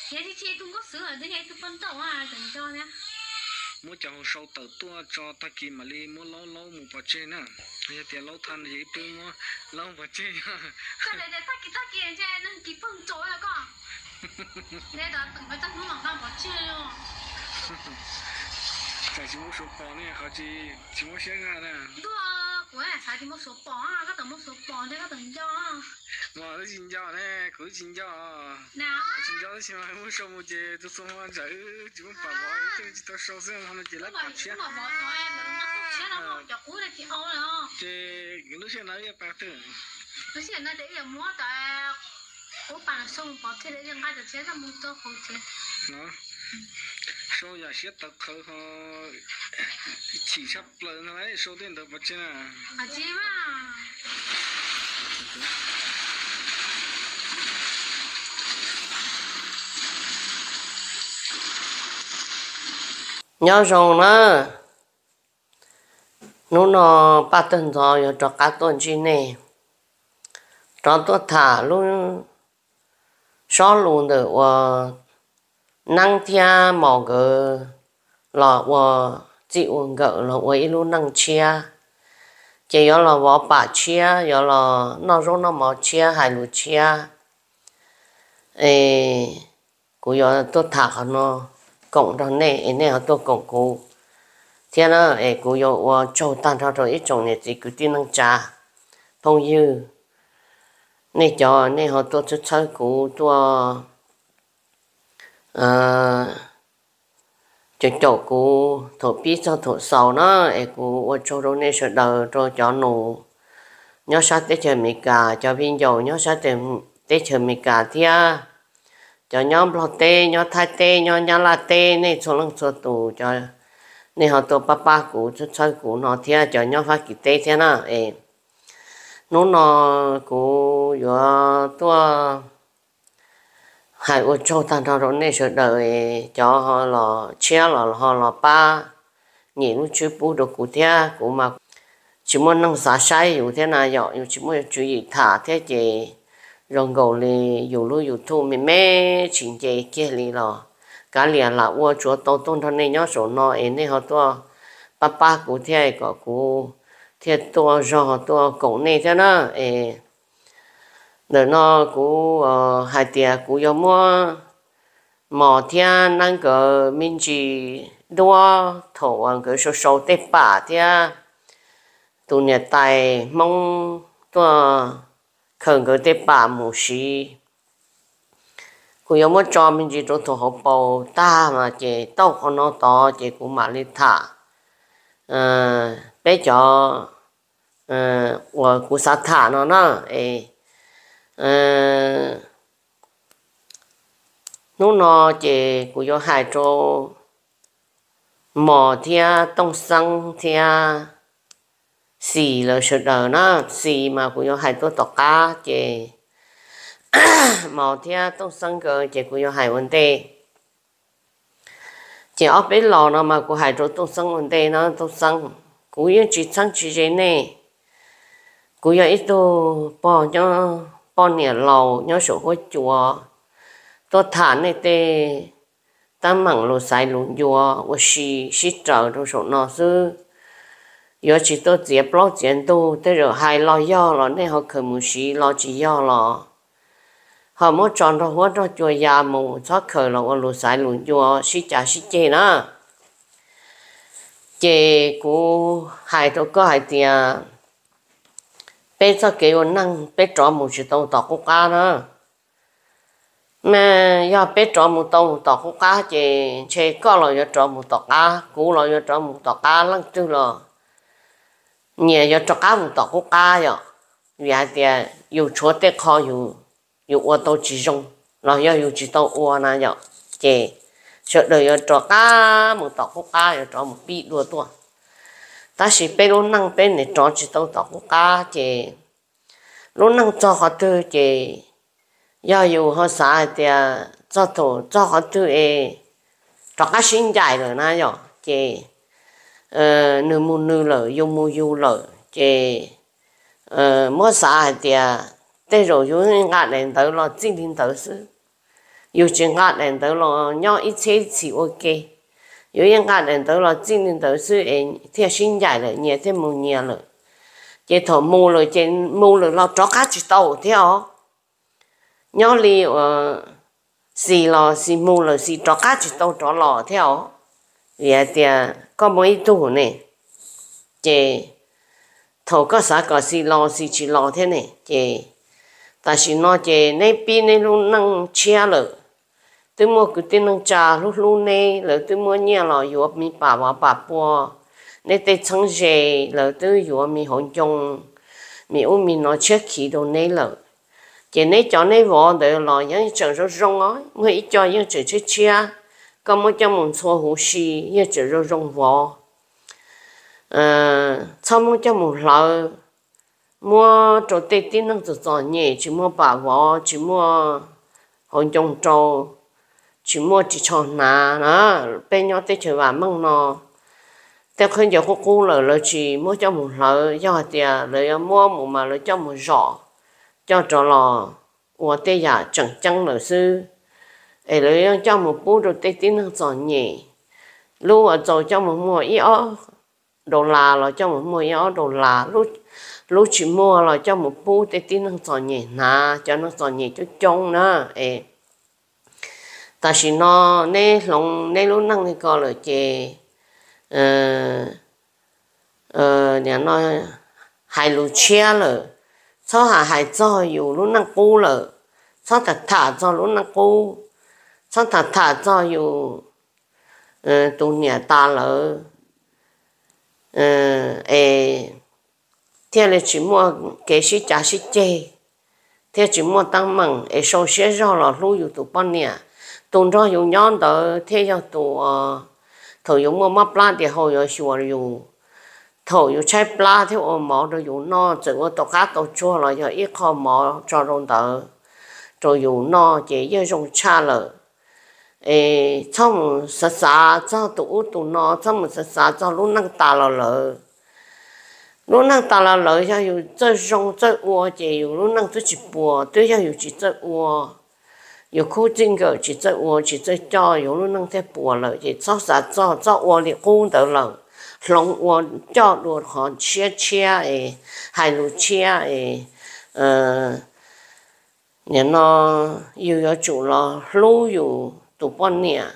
thế thì chị không có sữa ở đây này tôi phân tàu à dành cho nhá mua chồng sâu tờ tua cho ta kì mà đi mua lâu lâu một bát chè nè bây giờ tiền lâu than gì tôi mua lâu bát chè cái này để ta kì anh chơi nên kì phân chối à con đây là từng cái chắc nó bằng bao bát chè luôn tại chỉ mua số bò này họ chỉ mua xe ra nè đúng của này xài thì một số bò à các tầng một số bò đây các tầng cho mà nó xin cho nè cứ xin cho nào xin cho thì mà mua số một chè tôi xong mà chạy chỉ muốn bảo bò thì chỉ tao số xem không chỉ lấy bát chè mà bò cho em nó tốt chè nó không cho cú này thì âu rồi không chè cái lúc xem nói về bát thôi nó sẽ nói để mua tại cố bạn xong bỏ thế để cho ngay được chè nó mua cho không chè nó số giờ sẽ tập khởi họ chỉ sắp lần này số tiền được bát chè nè à chị mà nhớ rồi nó nó ba tuần rồi cho cả tuần chi này cho tôi thả luôn xóa luôn được và năng thia mỏ gờ lọ và chịu gỡ là vậy luôn năng chia chỉ có là vỏ bả chia có là nó rốt nó mỏ chia hay lụt chia ê cũng có tôi thả nó cộng ra này họ tôi cộng cụ thế nó ê cũng có châu tan ra rồi ít trồng này thì cứ tin năng trà phong dư này cho này họ tôi chút chơi cụ tôi cho chỗ cụ thổ bí cho thổ sầu nó ê cụ ở châu đó này sợ đời rồi cho nụ nhớ sát tết chờ mì cà cho viên dầu nhớ sát tết chờ mì cà thia cho nhóm lo tê nhóm thái tê nhóm nhà la tê này số lượng số tù cho này họ tổ papa cụ cho chơi cụ nó thia cho nhóm phát kỳ tê thế nào ê nó cụ vừa tua hai ô châu tan ra rồi này sợ đời cho họ là chia là họ là ba nhìn nó chưa bù được cụ thia cụ mà chỉ muốn năng xả saiอยู่thế nào vậy chỉ muốn chú ý thả thế gì rồi gầu li dù lu dù thu mình mê chuyện gì kia li lo cả liền là uo chúa tô tôn thân này nhớ số nó ấy này họ tua papa của thế có của thế tua do tua cổng này thế đó ấy để nó của hai tia của yo mua mỏ thiên năng cái mình chỉ đua thổ ăn cái số số tết bả thế tụ nhà tài mong tua khẩn cái tết bà mù xí, cô yêu muốn cho mình chỉ cho thổ học bầu ta mà chỉ tao con nó to chỉ cũng mà đi thả, bé cho, và cũng sát thả nó, lúc nó chỉ cũng yêu hai cho mỏ thia tông xăng thia xì là sự đời nó xì mà cũng có hai tôi tọt cá chị màu thia tông xăng cơ chị cũng có hai vấn đề chị ở bên lò nó mà cũng hai tôi tông xăng vấn đề nó tông xăng cũng có chỉ xăng chỉ thế này cũng có ít tôi bỏ nhẹ lầu nhớ số hối chùa tôi thả này tê ta mặn lô xài lụn chùa và xí trở trong số nó sư giờ chỉ tôi dẹp lo chuyện tu tới rồi hai lo do lo nên họ khởi một xí lo chỉ do lo họ muốn chọn ra hóa ra chùa nhà mù cho khởi là ở lúa sài lúa chùa xí chả xí chê nữa chê của hai tôi có hai tiền bé cho kêu năng bé chọn một chỉ tàu tọt quốc cá nữa mà do bé chọn một tàu tọt quốc cá chê có là do chọn một tọt cá cũ là do chọn một tọt cá lăng tư là nhẹ cho cá một tọt quốc cá rồi vì thì yêu chúa tết kho yêu ô tô chỉ dùng rồi yêu chỉ tàu ô na rồi chị sợ đời cho cá một tọt quốc cá rồi cho một bị đua tua ta chỉ bên luôn năng bên để cho chỉ tàu tọt quốc cá chị luôn năng cho họ tư chị yêu họ xả thì cho thủ cho họ tư cho cá sinh dài rồi na rồi chị nửa mu nửa lợ yêu lợ chị mỗi xã thì tây rồi yêu ngã lên tới là chính thiên tới sư 有些家人到了要一切是 OK， 有些家人到了今年都是贴新家了，年贴没年了，这头没了，这没了，老早家知道theo，要里是了是没了是早家知道早了theo，也点có mấy tuổi này，这头个啥个是老是去老天呢，这。但是nó chỉ này bên này luôn năng chia rồi, tôi mua cái tiền năng trả lúc lúc này rồi tôi mua nhà rồi yêu mi bà bùa, này tôi chẳng gì rồi tôi yêu mi hôn chung, mi ôm mi nó chết khí đồ này rồi, chỉ này cho này vợ rồi là những chuyện rất rong á, người cho những chuyện chết chia, có một trong một số hồ sĩ những chuyện rất rong vợ, sau một trong một lần mua chỗ tết tin năng tự chọn nhẹ chỉ mua bà vợ chỉ mua hôn trong trâu chỉ mua chỉ chọn nà đó bên nhau tết chơi vàng măng nọ tết không giờ cô lời chỉ mua cho một lời cho tiền lời mua một mà lời cho một giỏ cho trò lò của tết giả chẳng chăng lời sư ấy lời cho một bút rồi tết tin năng chọn nhẹ lúc ở chỗ cho một mua ít đồ là rồi cho một mua ít đồ là lúc chỉ mua là cho một bút để tin năng chọn nhẹ nà cho nó chọn nhẹ cho trông nữa ta chỉ nó nè lòng nè lúc năng thì coi là chè nhà nó hai lúa chia rồi sau hai choอยู่lúc năng cũ rồi sau thả cho lúc năng cũ sau thả choอยู่tụ nhà ta rồi theo là chỉ mua cái gì trả gì chơi, theo chỉ mua tăng măng, sau xe rau là lưuอยู่tụ bao nhiêu, tụ rauอยู่nhon đó, theo tụ thầuอยู่mua mắm pla thì hồi ở xùaอยู่thầuอยู่trái pla theo ở mỏ rồiอยู่no, chỉ có tụ cá tụ chua là giờ ít kho mỏ cho rong đó, rồiอยู่no chỉ giờ rong cha rồi, trong sa cho tụ no, trong sa cho lúc năng ta là lúc năng ta là lợi cho dù chơi rong chơi uo chỉ dù lúc năng tôi chỉ bùa tôi cho dù chỉ chơi uo dù khu chính cái chỉ chơi uo chỉ chơi cho dù lúc năng thế bùa lợi chỉ cho uo thì cũng được lợi lòng uo cho đồ họ chia hai lúa chia nhà nó yêu cho chủ là lúa yêu tụ bọn nè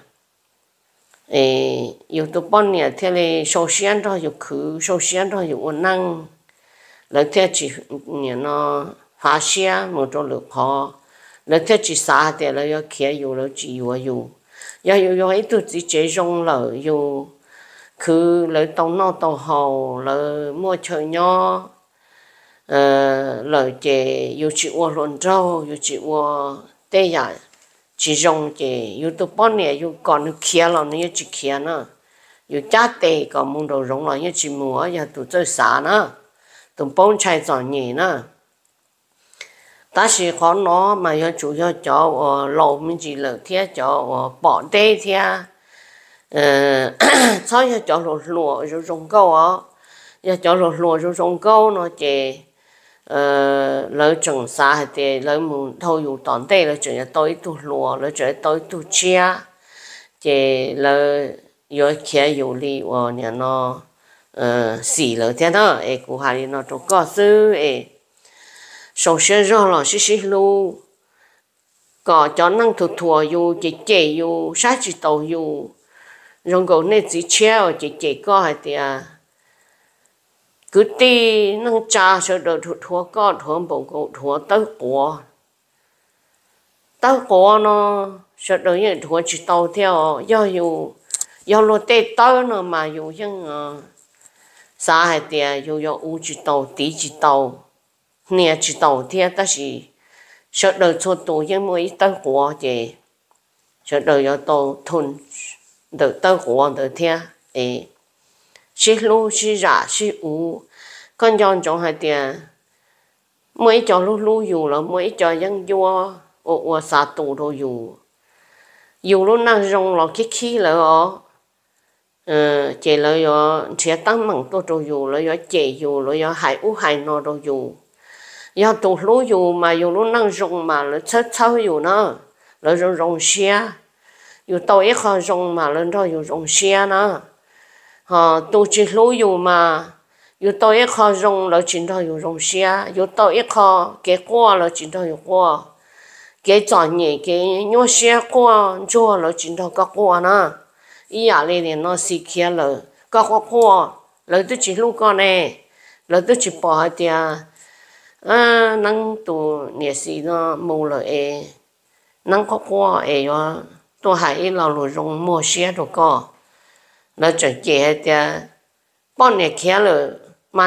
yêu tụ bọn nè theo là首先đó yêu khứ首先đó yêu năng là theo chỉ nhà nó phá xe một chỗ lửa khó là theo chỉ xa thì là yêu kia yêu là chỉ yêu ấy tụ chỉ chế rong là yêu khứ là tàu nó tàu hầu là mua chơi nhỏ là chế yêu chỉ uo luận trâu yêu chỉ uo tê giải chỉ rong chế yêu tụ bọn nè yêu còn kia là nó chỉ kia nữa yêu chát tê còn muốn đồ rong là yêu chỉ mua yêu tụ chơi xa nữa tụ bọn chạy chọn nhỉ nữa ta chỉ khó nó mà yêu chủ yếu cho lẩu mình chỉ là thiết cho bỏ tê thiết sau yêu cho lúa rồi rong câu á yêu cho lúa rồi rong câu nó chế lỡ trồng xa thì lỡ muốn thâu dùng tòn tê lỡ chuyện tôi tu lúa lỡ chuyện tôi tu chia thì lỡ yêu kia yêu li và nhà nó xì lỡ thế đó của hai nó trong cơ sư sau xe rồi là xí lu có cho năng thuộc thua yêu chỉ yêu sát chỉ tàu yêu rồi còn nên chỉ treo chỉ có hay thì cứ đi năng cha sợ đồ thua có thua bộ cổ thua tới cổ nó sợ đồ như thua chỉ tàu theo do lo tê tới nó mà dù dân xa hay thì dù u chỉ tàu tí chỉ tàu nè chỉ tàu theo ta chỉ sợ đồ cho tàu dân mới tới cổ thì sợ đồ do tàu thun được tới cổ được theo xí lu xí rạ xí u con chọn chọn hai tiền mấy cho lu dù là mấy cho dân vua ở xa tù đồ dù lúc nào rong là khí là chỉ là sẽ tăng bằng tôi đồ dù là chỉ dù là hai nó đồ dù do tù lu dù mà dù lúc nào rong mà là chết sau dù nó lỡ rồi rong xe yêu tàu ít khó rong mà lên đó yêu rong xe nữa họ tu chỉ lú yêu mà yêu tàu ít khó rong lỡ chính đó yêu rong xe yêu tàu ít khó cái qua lỡ chính đó yêu qua cái chọn nhỉ cái nhớ xe qua cho lỡ chính đó có qua nữa ý à lên nó xì kia lỡ có qua lỡ tôi chỉ lú con này lỡ tôi chỉ bỏ tiền năng tu nhiệt sĩ nó mua lại năng có qua tôi hãy là lối rong mua xe rồi có nó chỉ chế thì bao nhiêu kia rồi mà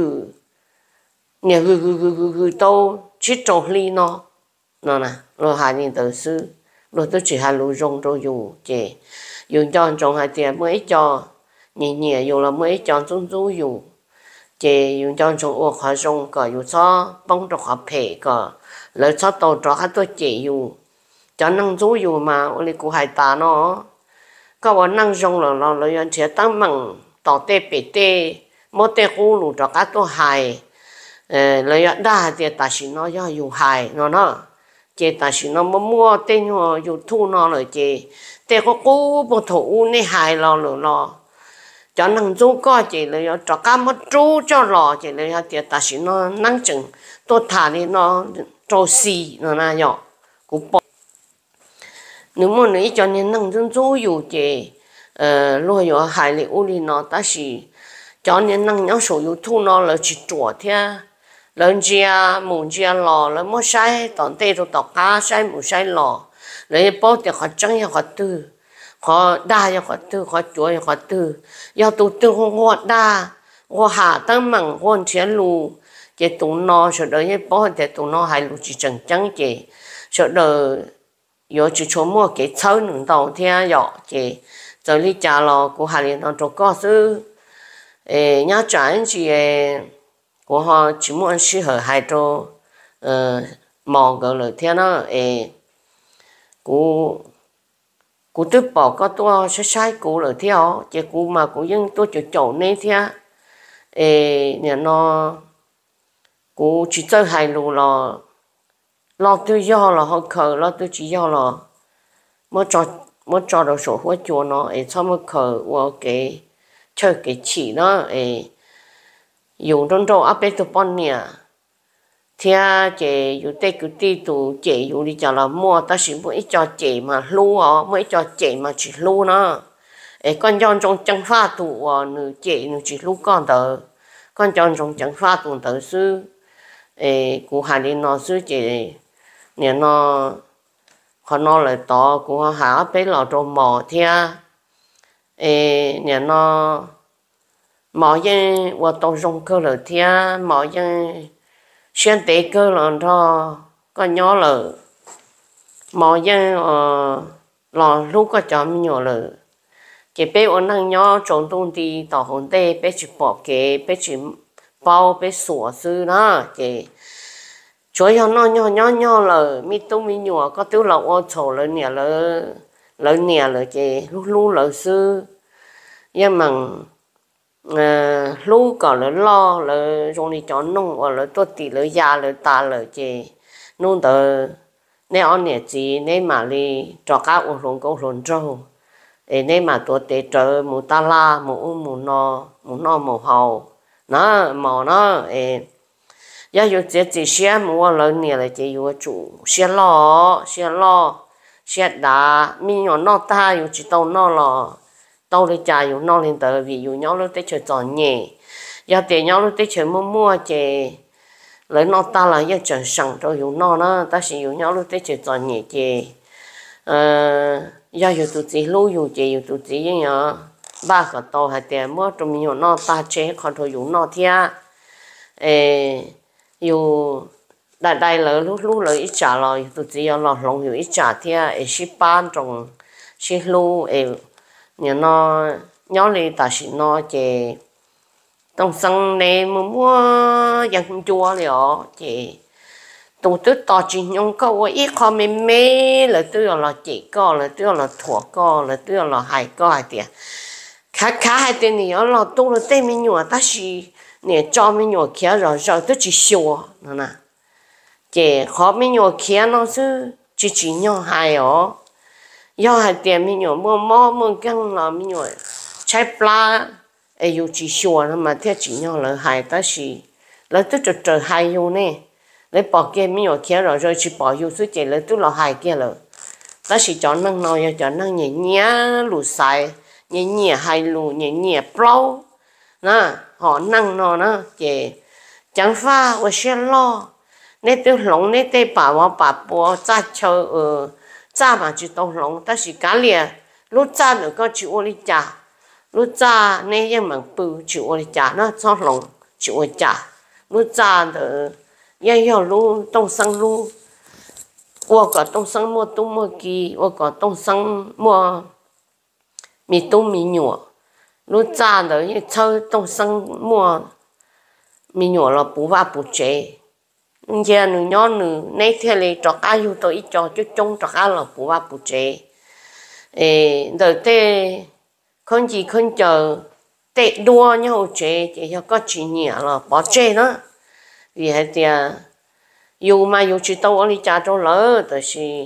nhiêu hư đâu chỉ trồng ly nó nè rồi hai nhân tử sư rồi tôi chỉ hai lối rong rồi dùng cho trồng hai tiền mới cho nhẹ dùng là mới cho chúng dùng chỉ dùng cho chúng ô khó dùng cả dùng cho bông cho khó phê cả lấy cho tàu cho hai tôi chỉ dùng cho năng chú dùng mà ô cũng hay ta nó có bọn năng dùng là lấy chỉ tăng bằng tàu tê bể tê mỗi tê khu lù cho các tôi hay lấy đa thì ta chỉ nó do dùng hay nó chỉ ta chỉ nó mua tên họ dùng thu nó rồi chỉ tê có cú bộ thủ này hay lo cho năng chú có chỉ là cho cá mất chú cho lò chỉ là thì ta chỉ nó năng chừng tôi thả đi nó trâu xì nó na nhỏ cũng bỏ nếu mà nói cho nên năng chúอยู่chỉ rồi ở hải里u li nó ta chỉ cho nên năng nhau sốอยู่thu nó là chỉ chuột thế lần chia mùng chia lò là mua sai tận tê rồi tọt cá sai mùng sai lò lấy bao tiền họ trắng họ tư họ đa cho họ tư họ chuối họ tư要tu tư họ đa họ hạ tăng măng họ chia lù chỉ tụ nó sợ đời như bao thì tụ nó hay lù chỉ chẳng chẳng chỉ sợ đời有只出没给草能到天要只这里家了过下里那做告诉人家转去过哈只么适合还做忙个了天呐cô tôi bỏ có tôi sẽ sai cô rồi theo chỉ cô mà cô nhưng tôi chỉ chọn nên theo nhà nó cô chỉ chơi hài lù lo tôi do là họ khờ lo tôi chỉ do là mới cho được số hóa chùa nó sau mới khờ vào cái chơi cái chỉ nó dùng trong đầu áp tôi bọn nè theo chị dùng tay cứ đi tụ chị dùng đi cho là mua ta chỉ muốn ít cho chị mà lu mới cho chị mà chỉ lu nó con chọn trong chẳng pha tụ nữ chị nữ chỉ lu con tờ con chọn trong chẳng pha tụ tờ sư cụ hà đi nó sư chị nè nó họ nó lại to cụ họ hạ bé lò trâu mò theo nè nó mò dân và tàu rong cơ lời theo mò dân xuyên tế cơ lần đó có nhỏ lợ mò dân lò lúc có chọn nhỏ lợ chỉ bé ôn năng nhỏ trộn tung đi tàu hồn tê bé chỉ bỏ kế bé chỉ bao bé sủa sư đó chỉ chúa cho nó nhỏ lợ mi tung mi nhỏ có tiêu lậu ô sổ lợ nè lợ chỉ lúc lợ sư nhưng mà lúc còn là lo là trong đi chọn nông hoặc là tôi tỷ là già là ta là chị nông tờ nếu anh nhớ gì nếu mà đi cho các ông luôn có luôn trâu nếu mà tôi để chờ một ta la một no một hầu nó mò nó giờอยู่chỉ xe mua lần này là chỉอยู่chủ xe đá mi nhỏ nó taอยู่chỉ tàu nó là tàu đi chạyอยู่nó lên tờ vìอยู่nhau lúc tới chơi tròn nhẹ giờ tiền nhau lúc tới chơi mua chơi lấy nó ta là giờ chơi sẵn rồiอยู่nó ta chỉอยู่nhau lúc tới chơi tròn nhẹ chơi giờอยู่tụi chị lưuอยู่chơiอยู่tụi chị như nhở ba cái tàu hay tiền mua trong mình nó ta chơi còn thôiอยู่nó thiaอยู่đại là lúc là ít trả rồi tụi chị là lòngอยู่ít trả thia ship ban trong ship lưu nhà nó nhỏ đi ta chỉ nó chỉ trong sân này mua dân chùa liệu chỉ tụi tôi to chỉ nhung câu ít khó mê là tôi là chỉ có là tôi là thua có là tôi là hai có hai tiền khá hai tiền này là tôi là tên mình nhỏ ta chỉ nè cho mình nhỏ kia rồi tôi chỉ sửa nè chỉ khó mình nhỏ kia nó chứ chỉ nhau hai ó do hai tiền mình nhỏ mua căng là mình nhỏ trái pla ấy yêu chỉ xua mà theo chỉ nhau là hai ta chỉ là tức trở hai yêu nè lấy bỏ kia mình nhỏ kia rồi chỉ bỏ yêu suy chế là tức là hai kia rồi ta chỉ chọn năng nói chọn năng nhẹ nhẹ lù sai nhẹ nhẹ hai lù nhẹ nhẹ plau nè họ năng nó nè chế chẳng pha và xe lo nên tôi lòng nên tôi bà bố cha chờ cha mà chỉ tao lòng ta chỉ cá liền lúc cha nữa có chịu ô đi trả lúc cha nên em bằng bự chịu ô đi trả nó cho lòng chịu ô trả lúc cha nữa em hiểu lúc tông sang lúc 我个东生么都么记，我个东生么米都米鸟，路炸的一抽东生么米鸟了不挖不接，giờ nữ nhỏ nữ nay theo lấy trọc ai yêu tôi ít cho chứ chung trọc ai là bố ba bố chế, rồi thế không chỉ không chờ tệ đua nhau chế thì có chỉ nhẹ là bỏ chế đó, vì hay thì yêu mà yêu chỉ tao đi trả cho lỡ, thì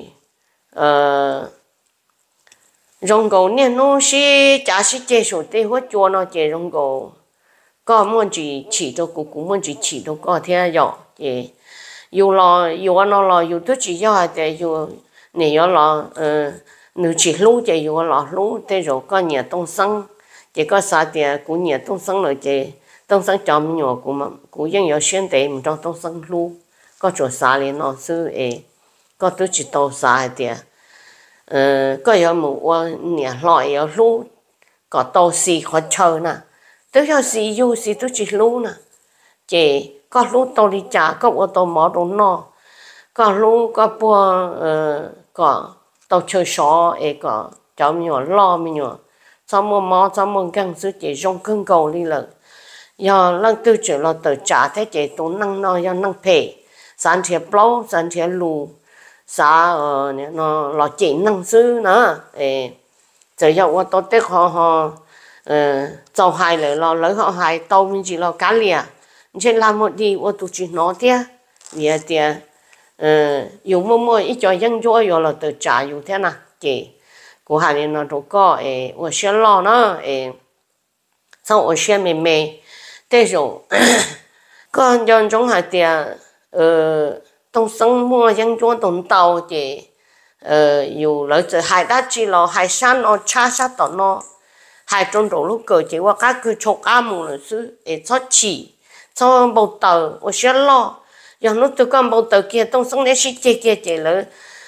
rong cầu nên nó sẽ trả sẽ chế số tê hết cho nó chế rong cầu, có muốn chỉ cho cũng muốn chỉ cho có thế rồi thì yêu nó lo yêu tôi chỉ cho thì yêu này yêu lo nữ chỉ lú thì yêu lo lú thế rồi có nhà đông sân chỉ có sao thì cũng nhà đông sân rồi thì đông sân cho mình nhiều cũng vẫn有选择mình trong đông sân lú có chỗ xa liền nó sư có tôi chỉ tàu xa thì có yêu một nhà loại yêu lú có tàu xì khó chơi nè tôi yêu xì yêu xì tôi chỉ lú nè chỉ có lúc tôi đi trả có ô tô mở đồ nó có lúc có bữa có tôi chơi xó có cháu nhỏ lo mình nhỏ sau mua mò sau mua căng sức chỉ trong cơn cầu đi là giờ lần tư chỉ là tự trả thế chỉ tôi năng nó do năng phê sản thiệt lâu sản thiệt lù xã nó là chỉ năng sư nữa giờ giờ ô tô tết họ cháu hai lại lo lấy họ hai tàu mình chỉ lo cá lìa trên làm một đi ô tô chỉ nói thế vì thế dùng mua ít cho dân cho rồi là tự trả dùng thế nào chị của hai bên nó đâu có ô xe lo nó sau ô xe mềm thế rồi còn dân trong hai thì đông sân mua dân cho đông tàu thì dù lấy từ hai đá chỉ là hai san nó cha sát tao nó hai trong đầu lúc cờ chỉ qua các cứ chọc ám một sự cho chỉ cho bầu tờ我学了然后都讲bầu tờ kia đông sân để xí kia了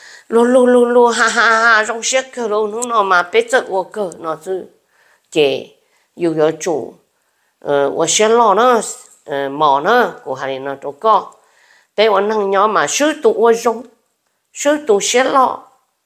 lu ha ha trong xí cơ luôn nó mà biết chất của cơ nó chứ chị yêu yêu chủ 我学了呢mỏ呢của hai nó đâu có để 我 năng nhỏ mà sư tụ 我 dùng sư tụ 学了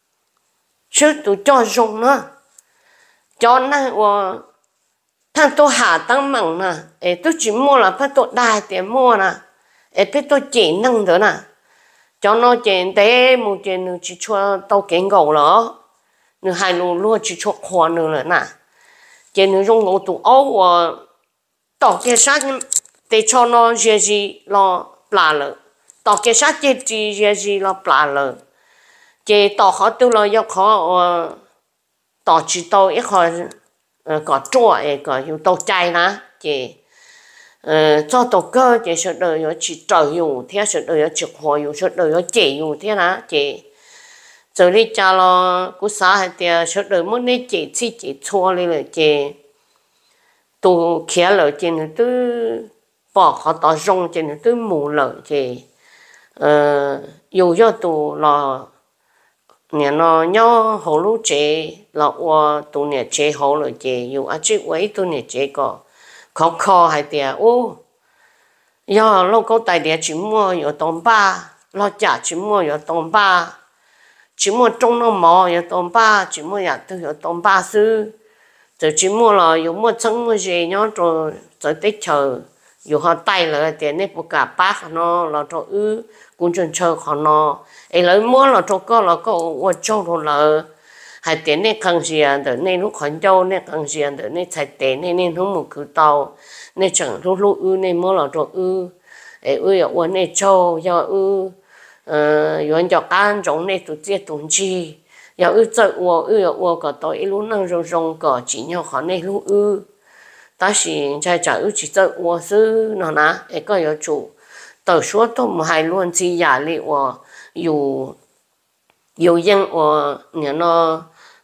sư tụ cho dùng nữa cho nên 我 thằng tôi hạ tăng mặn nè, tôi chỉ mua là phải tôi đài tiền mua nè, phải tôi chỉ năng nữa nè, cho nó chỉ để một chỉ nữa chỉ cho tao kiến gầu đó, nữa hai luôn chỉ cho khoa nữa nè, chỉ nữa dùng ngô tụ ấu tao cái sát để cho nó gì lo bả lợ, tao cái sát gì lo bả lợ, chỉ tao họ tôi lo yêu họ tao chỉ tao ít họ có chua có dùng tàu chay nè chị cho tàu cơ chị sẽ đợi nó chỉ trời dùng thế sẽ đợi nó chụp hồi dùng sẽ đợi nó chỉ dùng thế nè chị rồi đi cha lo cú xã hay thì sẽ đợi muốn đi chỉ chua lên rồi chị tụ kia rồi chị nó cứ bỏ họ tao rong chị nó cứ mù lợi chị dùng cho tụ là nhà nó nhau hồ lú chế là qua tụ nhà chế hồ rồi chế dùng ở trước ấy tụ nhà chế có khó hay tiệt ô giờ lúc có tài địa chỉ mua ở đồng ba lo trả chỉ mua ở đồng ba chỉ mua trong nó mò ở đồng ba chỉ mua nhà từ ở đồng ba sư rồi chỉ mua là dùng mua chân mua gì nhá rồi tết chờ dùng họ tay là tiền này bốc cả bác nó là cho cũng chân chờ họ nó lấy mua là cho có là có ô châu rồi là hai tiền này khăng gì để nên lúc khẩn châu này khăng gì để nên chạy tiền nên không một cứ tàu nên chẳng lúc nên mua là cho ở này châu do yuan cho can giống này tụt chia tụt chi giờ ư có tôi luôn năng rong có chỉ nhau khó này luôn ta chỉ chạy chạy chỉ chơi ua sư nó nè ấy có有主tờ số tôi mà hay luôn chỉ giả lý ua有人我你那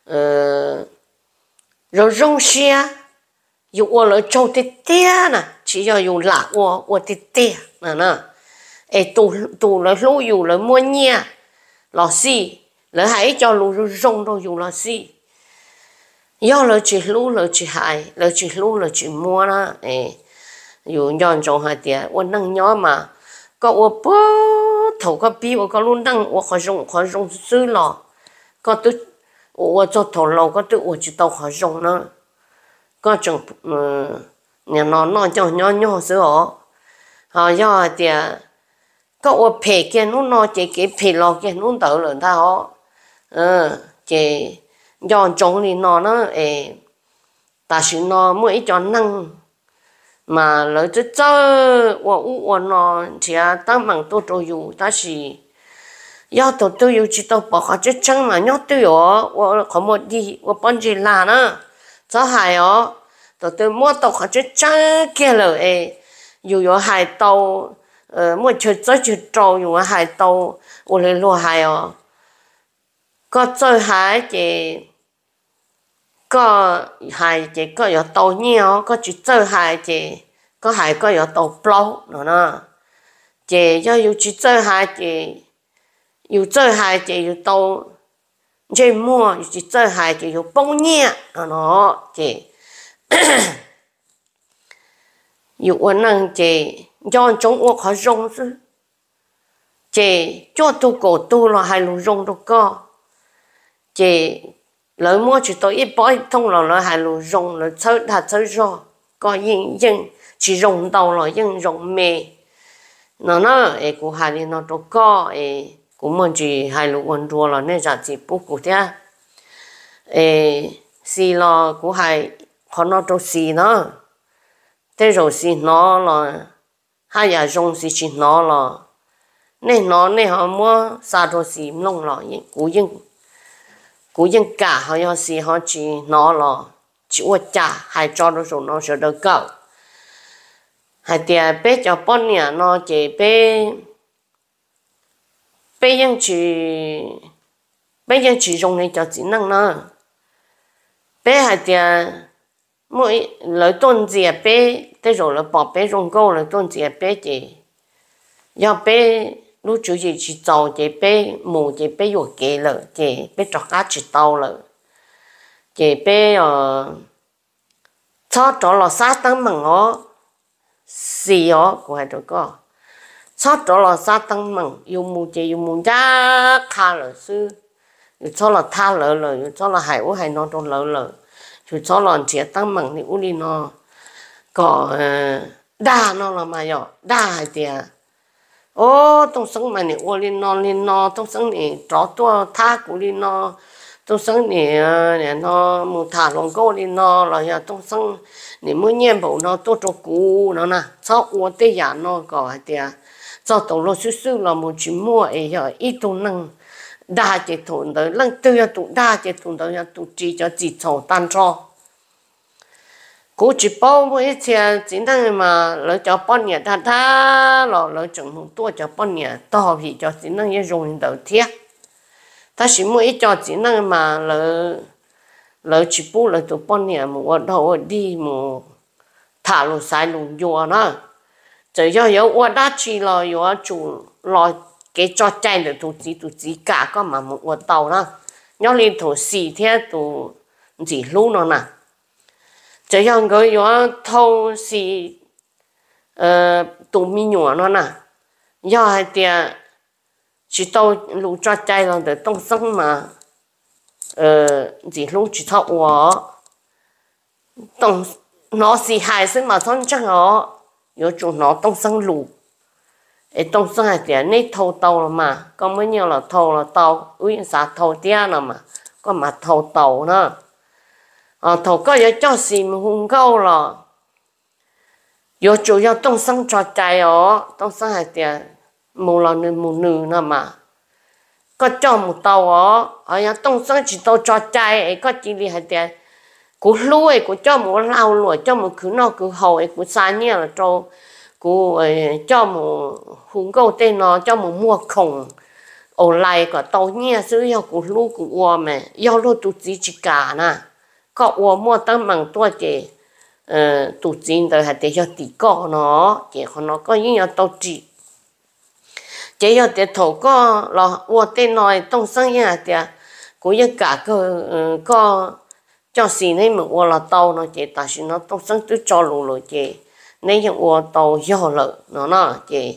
rong xe有我了做的爹呢只要有辣我的爹nè ấy tụ là lúอยู่là mua nha lò xì là hãy cho lú rong đâuอยู่là xì do là chỉ lú là chỉ hại là chỉ lú là chỉ mua đó ấyอยู่ย้อนจงหาเดียวันนั่งย้อมาก็ว่าปุ๊บถกปีว่าก็รู้นั่งว่าขอรงซื้อหรอก็ตึ๊ดว่าจะถอเราก็ตึ๊ดว่าจะต้องขอรงนะก็จงเนี่ยนอนจะย้อซื้อหรอย่อเดียก็ว่าเพกแกนู้นนอเจเกเพลอกแกนู้นเต๋อเลยท่าเจย้อนจงนี่นอนะแต่สินอเมื่อไอ้จอนนั่งmà lỡ chứ chơi và nó chỉ tăng bằng tôi cho dù ta chỉ do tôi yêu chỉ tôi bỏ họ chứ chẳng mà nhớ tôi và có một đi và bọn gì là nữa cho hại tôi mua tàu họ chứ chẳng kia lời dù hại tàu mua chơi trâu dù hại tàu và lấy lúa hại có chơi hại thì có hại thì có有tàu nhiều có chỉ chơi hại thì có hại có有tàu plau nữa thì do有chỉ chơi hại thì有chơi hại thì有tàu chơi mua有chỉ chơi hại thì有bông nhẹ nó thì有我能thì do chúng我khó rong chứ thì cho tôi cổ tôi là hai lù rong đâu có thì lỡ mua chỉ tôi ít bói thông là hai lù rong là chơi rồi có yên chỉ rong đầu là yên rong mề nó của hai đi nó đâu có của mình chỉ hai lù quần đua là nên giả chỉ bút của thế xì là của hai họ nó đâu xì nó thế rồi xì nó là hai nhà rong xì chỉ nó là nên họ mua xa đồ xì lông là của dân cả họ要xì họ chỉ nó là chỉ uất trả hai cho nó rồi nó sẽ được cậu hai tia bé cho bọn nhà nó chỉ bé dân chỉ dùng này cho chỉ năng nó bé hai tia mỗi lời tôn gì bé thế rồi là bỏ bé dùng câu lời tôn gì bé chỉ do bé lúc chủ gì chỉ giàu chỉ bé mù chỉ bé vừa kề lợ chỉ bé trọc cá chỉ tàu lợ chỉ bé cho là sát tăng mừng xì của hai đứa con cho là sát tăng mừng yêu mù giá tha lợ sư cho là tha lợ cho là hải u hải nó trong lợ cho là chỉ tăng mừng thì u đi nó có đa nó là mà đa hai tiền trong sống mà này ô lên nó trong sống này trọ tua tha của lên nó trong sống này nó một thả lòng câu lên nó là nhà trong sống này mới nhiên bộ nó tôi cho cũ nó nè sau ô tê giả nó có hai tiền sau tổng lô sư là một chuyện mua giờ ít tụ năng đa chỉ thốn tới lần tư ya tụ đa chỉ thốn tới ya tụ chỉ cho chỉ thầu tan cho cú chỉ bao mỗi次简单嘛，你就半年他了，你整好多就半年，到皮就只能也容易到贴。但是每一家只能嘛，你只不你到半年么，我头啲么，塔路晒路药呢，就要有我打去了，要做来给做ใจ了，都自家个嘛么我到啦，要你头4天都自路了呐。这样个要偷是都米nhỏ nó nè do hai tia chỉ tao lũ cho chạy là để tông sân mà chỉ lũ chỉ thọ của tông nó xì hại sinh mà thon chắc họ有种nó tông sân lũ tông sân hai tia này thâu tàu là mà có mấy nhiều là thâu là tàu uy xã thâu tia là mà có mà thâu tàu nữa thầu có giờ cho xì mà hung câu là giờ chủ yếu tông sân cho chạy tông sân hai tiền mù là nữ mù nữ nè mà có cho một tàu ở nhà tông sáng chỉ tàu cho trai ấy có chỉ đi hay tiền cú lúa cú cho một lao lúa cho một cứ nó cứ hậu cú xa nhẹ là cú cho một hùng câu tên nó cho một mua khổng ở lại có tàu nhẹ xứ yêu cú lúa cú uo mà yêu lúa tụt chỉ cả nè có uo mua tấm bằng tua chị tụt chín tới hay để cho tí cọ nó chị họ nó có những nhà tàu chỉ chỉ cho để thầu có là uo tên nói tông sang nhà thì cú yêu cả có cho xí này mà uo là tàu nó chị ta xin nó tông sang tôi cho lù rồi chị nên những uo tàu do lợi nó chị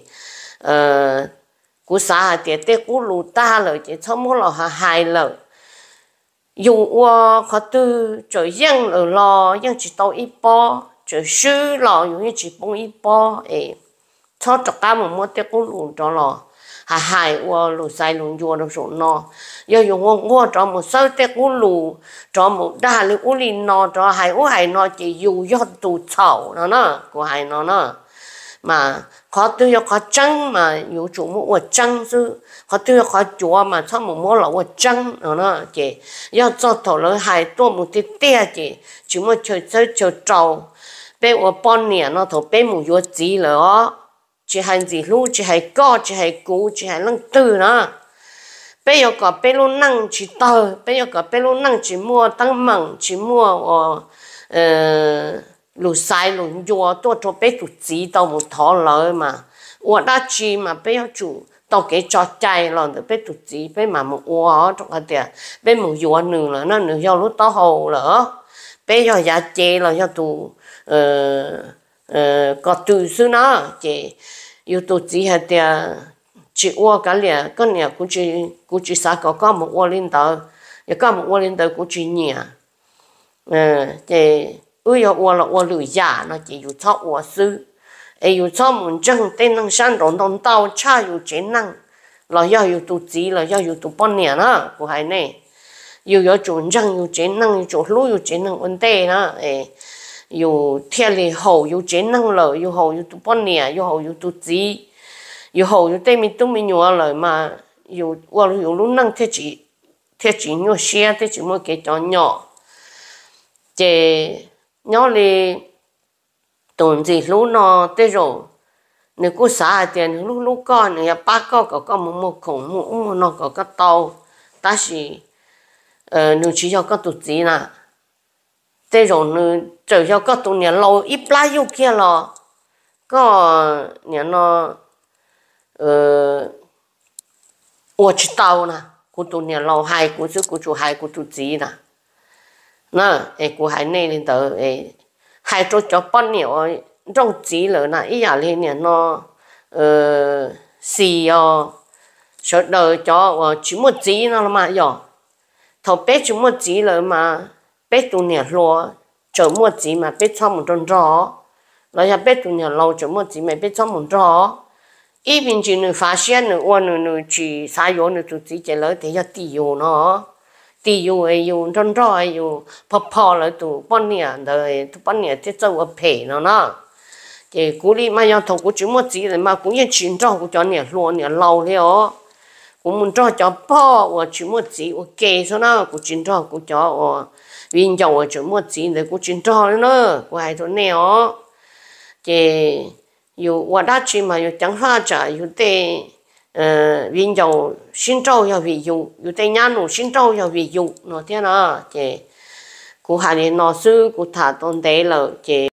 cú xã thì để cú lù ta lợi chị không muốn là hại lợi dù uo khó tư trời giang ở lò giang chỉ tàu ít po trời sư lò dù như chỉ bông ít po ấy cho cả một món tết cú lù cho lò hại uo lù sai lù vua đâu số nó giờ dùng uo cho một số tết cú lù cho một đa lù cú lìn nó cho hại nó chỉ dù do tụ chậu nó của hại nó mà khó tư yo khó trăng mà dù chủ một uo trăng chứ khó tư khó chúa mà cho một món là uo trăng nó chị do cho thầu lỡ hại tôi một tí tia chị chỉ một chơi trâu bé uo bon nè nó thầu bé một uo gì nữa chỉ hành gì lu chỉ hay co chỉ hay cú chỉ hay lăng tư nữa bây giờ có bây lúc năng chỉ tờ bây giờ có bây lúc năng chỉ mua tăng mặn chỉ mua lù sai lù dùa tôi cho bây tụt chỉ tao một thọ lợi mà đã chỉ mà bây giờ chủ tao cái cho chạy rồi được bây tụt chỉ bây mà một trong cái tiền bây một dùa nửa là nó nửa do lúc tao hồ nữa bây giờ giá chế là do tụ có từ xưa nó chị yêu tụ chỉ hay tiền chỉ uo cái liền cái nhà cũng chỉ sao có một uo lên tờ có một uo lên tờ cũng chỉ nhà thì uo là uo lười giả nó chỉ yêu cho uo sư yêu cho muốn chân tên năng san rộn đồng tàu cha yêu chế năng là do yêu tụ chỉ là do yêu tụ bao nhiêu đó của hai này yêu chuẩn chân yêu chế năng yêu chuẩn lúa yêu chế năng vấn đề đó yêu theo lệ hậu yêu chế năng lợi yêu hậu yêu tụ bao nhiêu yêu hậu yêu tụ chỉ yêu hậu yêu tây mình tung mình nhiều lời mà yêu lúc năng thế chỉ nhiều xe thế chỉ một cái chó nhỏ chế nhỏ li tồn gì lúc nó thế rồi nếu cô xả tiền lúc con nếu ba con có một khổng một nó có cái tàu ta chỉ nếu chỉ cho cái tụt gì nè thế rồi nếu chờ cho cái tụt nhà lâu ít lá yêu kia là có nhà nó我知道呢，古多年老海古是古做海古做子呢，那古海内里头海做咗半年种子了呢，一下里年咯是哦，说到咗我全部子了嘛哟，头别全部子了嘛，别多年咯，全部子嘛别差唔多咗，然后别多年老全部子咪别差唔多。一边就能发现呢，我能去啥药呢？就直接来底下滴药呢，滴药哎药真热哎药，泡了都半年的，都半年就做我赔了呢。这古里嘛要透过这么子了嘛，古也寻找古叫年老年老了，我们找叫泡我这么子我给说呢，古寻找古叫我，原叫我这么子的古寻找了呢，古还说呢哦，这。有我大去嘛，有讲话者，有的人就新招要为有的伢奴新招要为有，那天啊，这古下的老师古他懂得了，这。